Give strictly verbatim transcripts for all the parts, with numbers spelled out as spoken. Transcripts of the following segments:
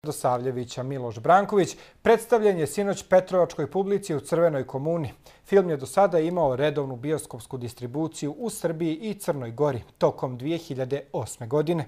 Radosavljevića Miloš Branković predstavljen je sinoć Petrovačkoj publici u Crvenoj komuni. Film je do sada imao redovnu bioskopsku distribuciju u Srbiji i Crnoj Gori tokom dvije hiljade osme. godine.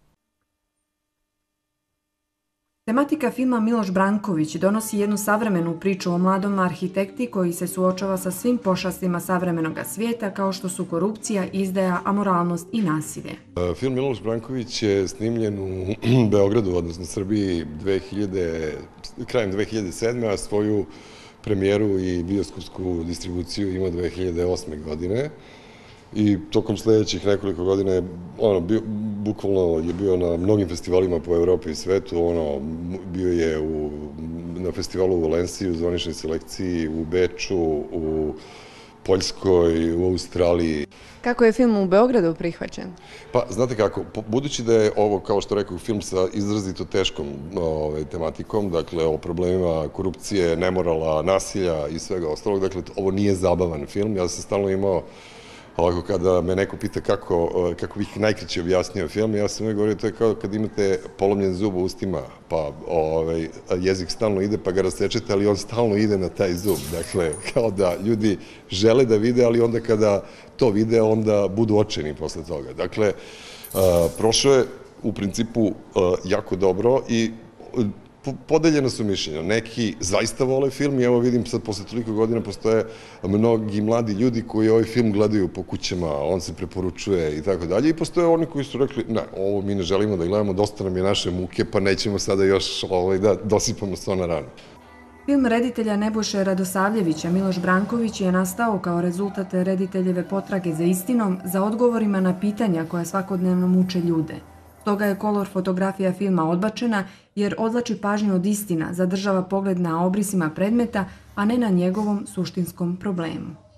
Tematika filma Miloš Branković donosi jednu savremenu priču o mladom arhitekti koji se suočava sa svim pošastima savremenog svijeta kao što su korupcija, izdaja, amoralnost i nasilje. Film Miloš Branković je snimljen u Beogradu, odnosno Srbiji, krajem dve hiljade sedme. a svoju premijeru i bioskopsku distribuciju ima dve hiljade osme. godine. I tokom sljedećih nekoliko godina je, ono, bio, bukvalno je bio na mnogim festivalima po Evropi i svetu, ono, bio je u, na festivalu u Valenciji, u zvaničnoj selekciji, u Beču, u Poljskoj, u Australiji. Kako je film u Beogradu prihvaćen? Pa, znate kako, budući da je ovo, kao što rekao, film sa izrazito teškom ove, tematikom, dakle, o problemima korupcije, nemorala, nasilja i svega ostalog, dakle, ovo nije zabavan film. Ja sam stalno imao, ovako, kada me neko pita kako, kako bih najkraće objasnio film, ja sam uvijek govorio, to je kao kad imate polomljen zub u ustima, pa ovaj, jezik stalno ide, pa ga rasečete, ali on stalno ide na taj zub. Dakle, kao da ljudi žele da vide, ali onda kada to vide, onda budu očajni posle toga. Dakle, prošao je u principu jako dobro i podeljena su mišljenja. Neki zaista vole film i evo vidim sad posle toliko godina postoje mnogi mladi ljudi koji ovaj film gledaju po kućama, on se preporučuje i tako dalje. I postoje oni koji su rekli, ne, ovo mi ne želimo da gledamo, dosta nam je naše muke, pa nećemo sada još ovaj, da dosipamo sto na ranu. Film reditelja Nebojše Radosavljevića Miloš Branković je nastao kao rezultat rediteljeve potrage za istinom, za odgovorima na pitanja koja svakodnevno muče ljude. Stoga je kolor fotografija filma odbačena jer odvlači pažnju od istina, zadržava pogled na obrisima predmeta, a ne na njegovom suštinskom problemu.